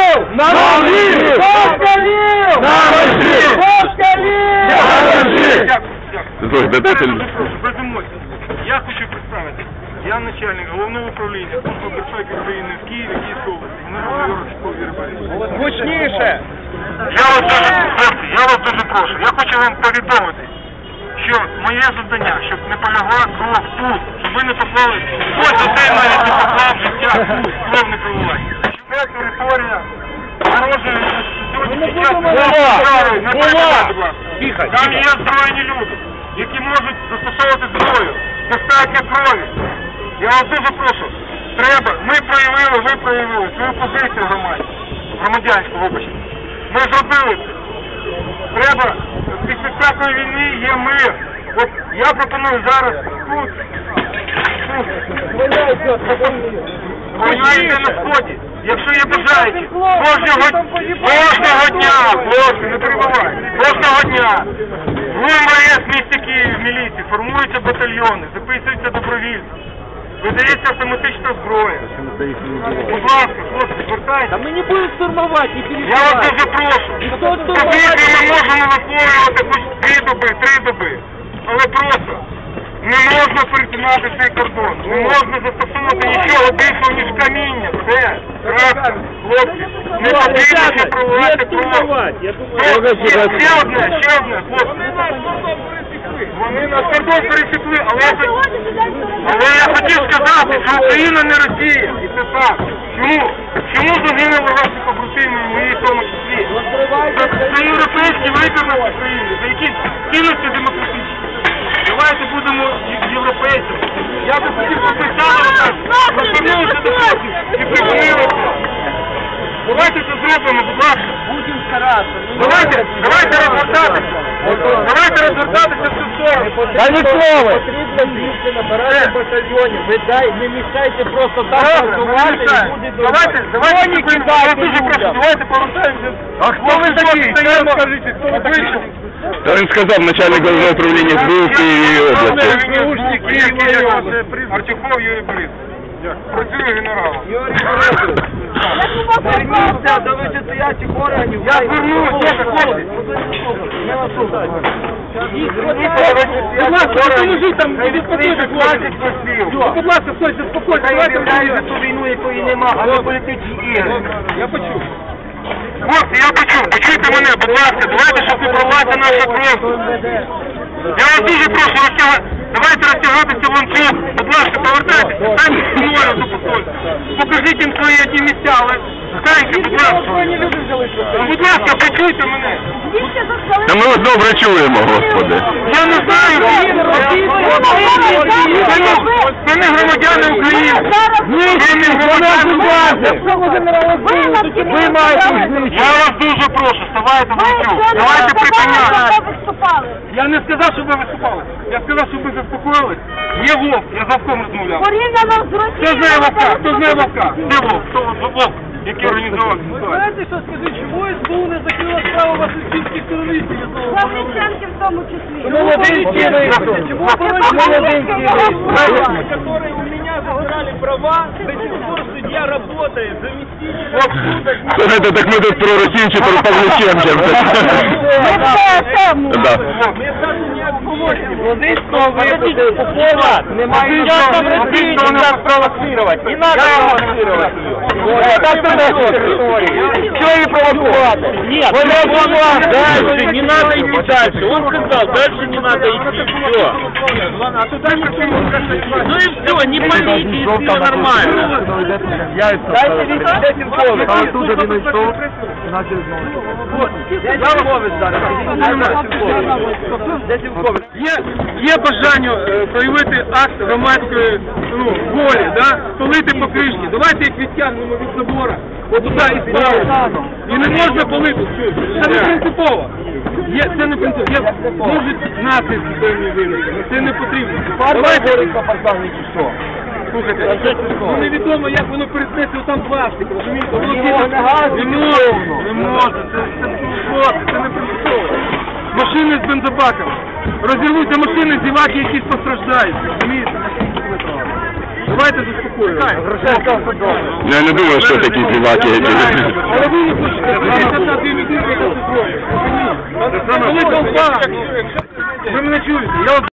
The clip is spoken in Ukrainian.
Москалів! На ножі! Москалів! На ножі! Москалів! На ножі! Без емоцій. Я хочу представити. Я начальник головного управління Служби безпеки України в Києві, Київській області. Генерал Юрченко Вірбай. Гучніше! Я вас дуже прошу. Я хочу вам повідомити, що моє завдання, щоб не полягла кров тут, щоб ви не поклали, ось один навіть не поклав життя тут, кров не проливає. Ця територія загрожує сьогодні під час там є озброєні люди, які можуть застосовувати зброю. Достатньо крові. Я вас дуже прошу. Треба, ми проявили, ви проявили свою позицію громадянську, вибачте. Ми зробили це. Треба, після всякої війни є мир. От я пропоную зараз тут. Війна йде на сході. Якщо є бажаючі, кожного дня, хлопці, не перебувай, кожного дня в МВС місті Київ, в міліції формуються батальйони, записуються добровільці, видається автоматична зброя. Будь ласка, хлопці, звертайтеся. А ми не будемо штурмувати, не переживайте. Я вас дуже прошу. Повірте, ми можемо висловлювати хоч 2 доби, 3 доби, але просто не можна перетинати цей кордон, не можна застосовувати нічого більшого, ніж каміння. Все, крапка, хлопці, не потрібно проливати кров. Ще одне, хлопці. Вони на кордон пересікли, але я хотів сказати, що Україна не Росія, і це так. Чому? Чому загинули ваші побратими, і мої в тому числі? Це європейський вибір на Україні, за які цінності демократичні. Давайте будемо європейцями. Я би хотів попросити, розвернувся до хлопців і припинилися. Давайте це зробимо, будь ласка. Будемо старатися. Давайте розвертатися. Давайте розвертатися в цю сторону. Та ніколи! Потрібно більше набирати батальйонів. Ви не мішайте просто так працювати і буде добре. Давайте повертаємося. А хто ви такі? Скажіть, хто ви такі? Та він сказав, начальник головного управління СБУ в Києві області. Артюхов Юрій Борисович. Працює генералом. Верніться до вищестоячих органів. Я звернувся, хлопці. Будь ласка, допоможіть там, не відпадіть, хлопці. Будь ласка, стойте, спокійно. Давайте за ту війну, якої нема, а не політичні ігри. Я почув. Хлопці, я почув. Почуйте мене, будь ласка. Давайте, щоб не прорвати нашу кров. Я вас дуже прошу, давайте розтягатися в ланцюг. Будь ласка, повертайтеся. Станьте з мною до посольства. Покажіть їм свої одні місця, але станьте, будь ласка. Будь ласка, почуйте мене. Та ми вас добре чуємо, Господи. Я не знаю, це не громадяни України. Це не громадяни України. Ви маєте. Я вас дуже прошу, ставайте в ланцюг. Давайте припиняти. Я не сказав, щоб ви виступали. Я сказав, щоб ви заспокоїлись. Є Вовк, я з Вовком розмовляв. Хто знає Вовка? Хто знає Вовка? Де Вовк? Хто Вовк, який організував ситуацію? Знаєте, що скажіть, чому СБУ не закрила справу васильчинських терористів? Славиченки в тому числі. Молоденький вийшов. Чому молоденький вийшов? Которые у меня забрали права, до сих пор судья работает, заместитель. Слухайте, так ми тут про Росію чи про Павліченка. Мне даже не отговорили. Владимирського випустили Попова. Немає нічого там Росії не треба провокувати. Не треба провокувати. Чего не провокувати? Нет, не надо идти дальше. Он сказал, дальше не надо идти. Все. Ну и все, не полите, и все нормально. Дайте вийти Десенкович. Десенкович зараз. Десенкович. Є бажання проявити акт громадської волі, полити покришки. Давайте їх відтягнемо від забора, отуди і ставимо. І не можна полити. Це не принципово. Це не принципово. Можуть наслідки певні виникнути, але це не потрібно. Давайте. Слухайте, невідомо, як воно перетнеться там пластик, розумієте? Не може, це не принципово. Машини з бензобаками. Розірвуться машини, зіваки якісь постраждають, розумієте? Давайте заспокоюємо. Я не думаю, що такі зіваки. Але ви не хочете. Ви мене чуєте?